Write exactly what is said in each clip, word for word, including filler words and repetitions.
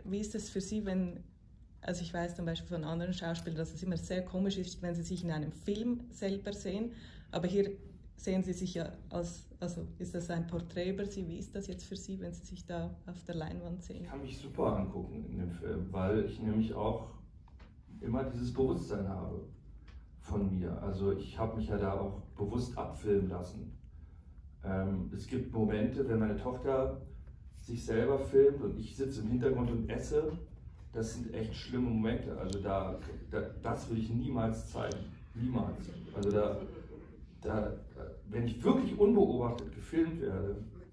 wie ist es für Sie, wenn, also ich weiß zum Beispiel von anderen Schauspielern, dass es immer sehr komisch ist, wenn sie sich in einem Film selber sehen, aber hier sehen Sie sich ja als, also ist das ein Porträt über Sie? Wie ist das jetzt für Sie, wenn Sie sich da auf der Leinwand sehen? Ich kann mich super angucken in dem Film, weil ich nämlich auch immer dieses Bewusstsein habe von mir. Also ich habe mich ja da auch bewusst abfilmen lassen. Ähm, es gibt Momente, wenn meine Tochter sich selber filmt und ich sitze im Hintergrund und esse, das sind echt schlimme Momente. Also da, da das will ich niemals zeigen. Niemals. Also da, da, wenn ich wirklich unbeobachtet gefilmt werde,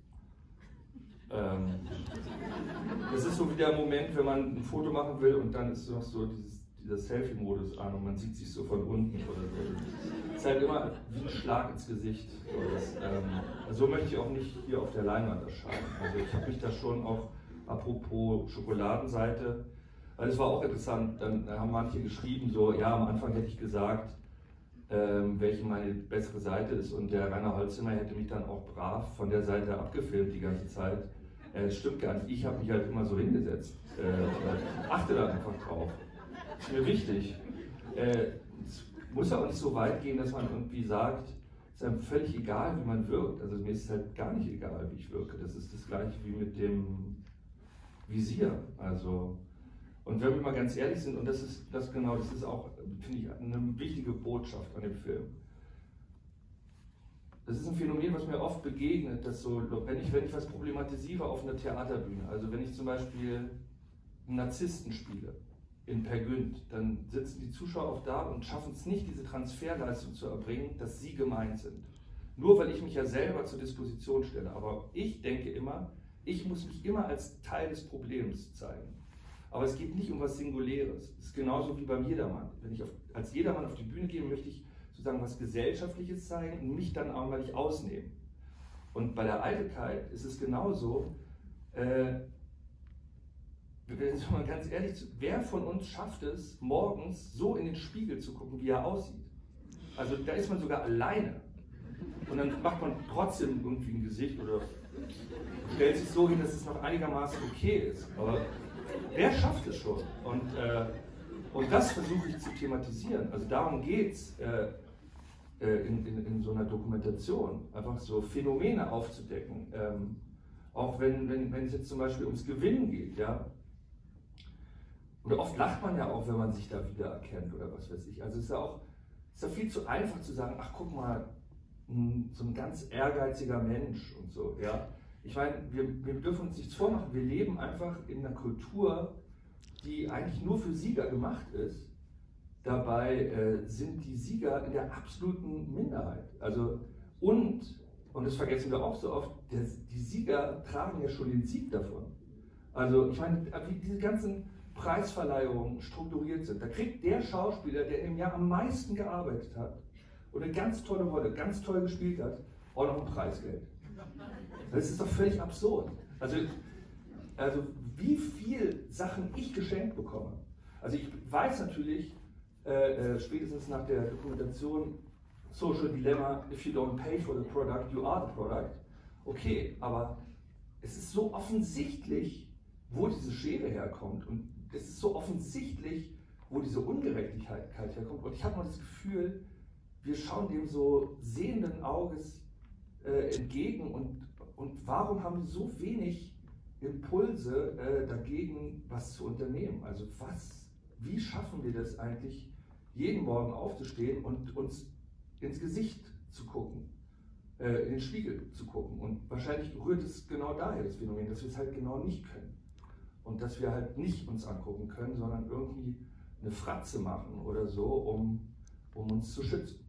ähm, das ist so wie der Moment, wenn man ein Foto machen will und dann ist noch so dieses, dieser Selfie-Modus an und man sieht sich so von unten oder so. Das ist halt immer wie ein Schlag ins Gesicht. So, das, ähm, also so möchte ich auch nicht hier auf der Leinwand erscheinen. Also ich habe mich da schon auch, apropos Schokoladenseite, weil es war auch interessant, dann haben manche geschrieben, so, ja, am Anfang hätte ich gesagt, ähm, welche meine bessere Seite ist und der Rainer Holzimmer hätte mich dann auch brav von der Seite abgefilmt die ganze Zeit. Äh, das stimmt gar nicht, ich habe mich halt immer so hingesetzt. Äh, achte da einfach drauf. Das ist mir wichtig. Äh, es muss ja auch nicht so weit gehen, dass man irgendwie sagt, es ist einem völlig egal, wie man wirkt. Also mir ist es halt gar nicht egal, wie ich wirke. Das ist das gleiche wie mit dem Visier. Also, und wenn wir mal ganz ehrlich sind, und das ist das genau, das ist auch, finde ich, eine wichtige Botschaft an dem Film. Das ist ein Phänomen, was mir oft begegnet, dass so, wenn ich, wenn ich was problematisiere auf einer Theaterbühne, also wenn ich zum Beispiel einen Narzissten spiele in Per Gynt, dann sitzen die Zuschauer auch da und schaffen es nicht, diese Transferleistung zu erbringen, dass sie gemeint sind. Nur weil ich mich ja selber zur Disposition stelle. Aber ich denke immer, ich muss mich immer als Teil des Problems zeigen. Aber es geht nicht um was Singuläres. Es ist genauso wie beim Jedermann. Wenn ich auf, als Jedermann auf die Bühne gehe, möchte ich sozusagen was Gesellschaftliches zeigen und mich dann auch mal nicht ausnehmen. Und bei der Eitelkeit ist es genauso, äh, wenn mal ganz ehrlich, wer von uns schafft es, morgens so in den Spiegel zu gucken, wie er aussieht? Also da ist man sogar alleine. Und dann macht man trotzdem irgendwie ein Gesicht oder stellt sich so hin, dass es noch einigermaßen okay ist. Aber wer schafft es schon? Und, äh, und das versuche ich zu thematisieren. Also darum geht es äh, äh, in, in, in so einer Dokumentation, einfach so Phänomene aufzudecken. Ähm, auch wenn, wenn, wenn es jetzt zum Beispiel ums Gewinnen geht, ja. Oder oft lacht man ja auch, wenn man sich da wiedererkennt oder was weiß ich. Also es ist ja auch, es ist ja viel zu einfach zu sagen, ach guck mal, so ein ganz ehrgeiziger Mensch und so, ja. Ich meine, wir, wir dürfen uns nichts vormachen, wir leben einfach in einer Kultur, die eigentlich nur für Sieger gemacht ist. Dabei äh, sind die Sieger in der absoluten Minderheit. Also und, und das vergessen wir auch so oft, der, die Sieger tragen ja schon den Sieg davon. Also ich meine, wie diese ganzen Preisverleihungen strukturiert sind, da kriegt der Schauspieler, der im Jahr am meisten gearbeitet hat und eine ganz tolle Rolle, ganz toll gespielt hat, auch noch ein Preisgeld. Das ist doch völlig absurd. Also, also wie viel Sachen ich geschenkt bekomme. Also ich weiß natürlich, äh, äh, spätestens nach der Dokumentation Social Dilemma, if you don't pay for the product, you are the product. Okay, aber es ist so offensichtlich, wo diese Schere herkommt und es ist so offensichtlich, wo diese Ungerechtigkeit herkommt. Und ich habe mal das Gefühl, wir schauen dem so sehenden Auges äh, entgegen und, und warum haben wir so wenig Impulse äh, dagegen, was zu unternehmen? Also was, wie schaffen wir das eigentlich, jeden Morgen aufzustehen und uns ins Gesicht zu gucken, äh, in den Spiegel zu gucken? Und wahrscheinlich rührt es genau daher, das Phänomen, dass wir es halt genau nicht können. Und dass wir halt nicht uns angucken können, sondern irgendwie eine Fratze machen oder so, um, um uns zu schützen.